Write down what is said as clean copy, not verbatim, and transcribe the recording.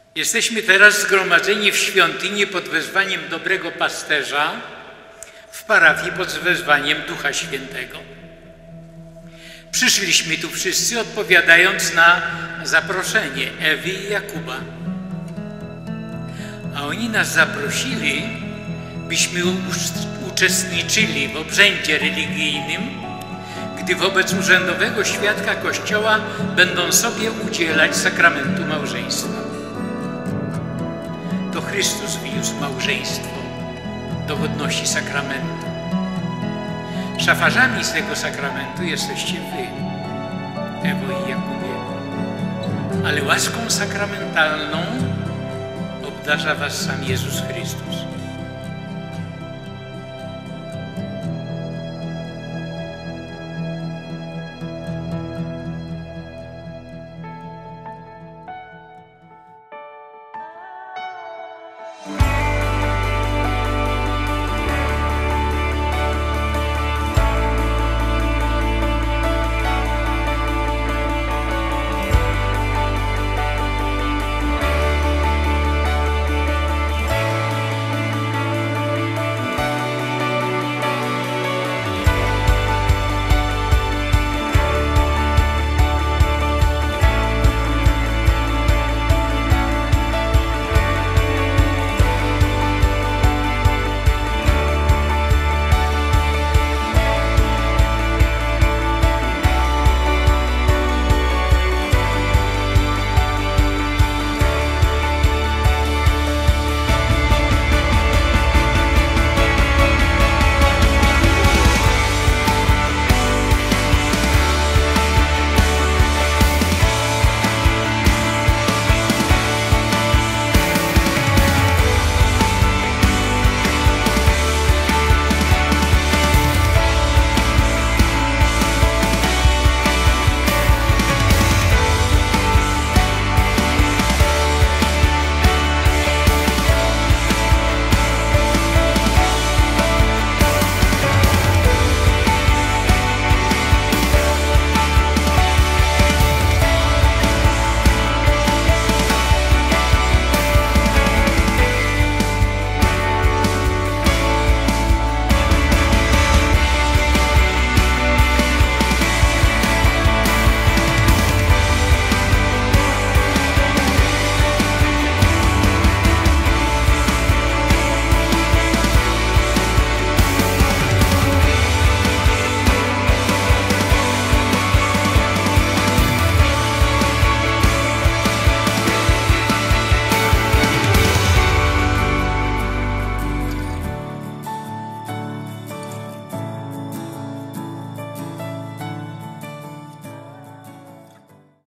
Jesteśmy teraz zgromadzeni w świątyni pod wezwaniem dobrego pasterza, w parafii pod wezwaniem Ducha Świętego. Przyszliśmy tu wszyscy, odpowiadając na zaproszenie Ewy i Jakuba. A oni nas zaprosili, byśmy uczestniczyli w obrzędzie religijnym, gdy wobec urzędowego świadka Kościoła będą sobie udzielać sakramentu małżeństwa. To Chrystus wniósł małżeństwo do godności sakramentu. Szafarzami z tego sakramentu jesteście wy, Ewo i Jakubie. Ale łaską sakramentalną obdarza was sam Jezus Chrystus.